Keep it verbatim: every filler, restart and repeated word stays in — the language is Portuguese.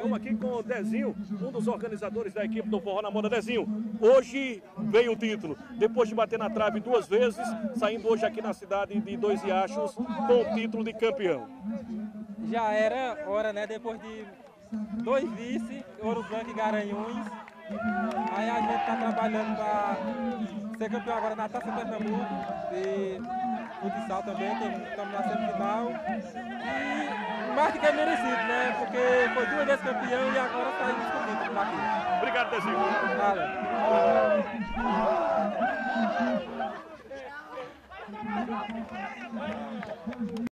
Estamos aqui com o Dezinho, um dos organizadores da equipe do Forró na Moda. Dezinho, hoje veio o título, depois de bater na trave duas vezes, saindo hoje aqui na cidade de Dois Riachos com o título de campeão. Já era hora, né? Depois de dois vice, Ouro Branco e Garanhuns. Aí a gente está trabalhando para ser campeão agora na Taça Pernambuco de futsal também, estamos na semifinal. E mais do que é merecido, né? Porque foi duas vezes campeão e agora está indiscutível por aqui. Obrigado, Dezinho. Nada.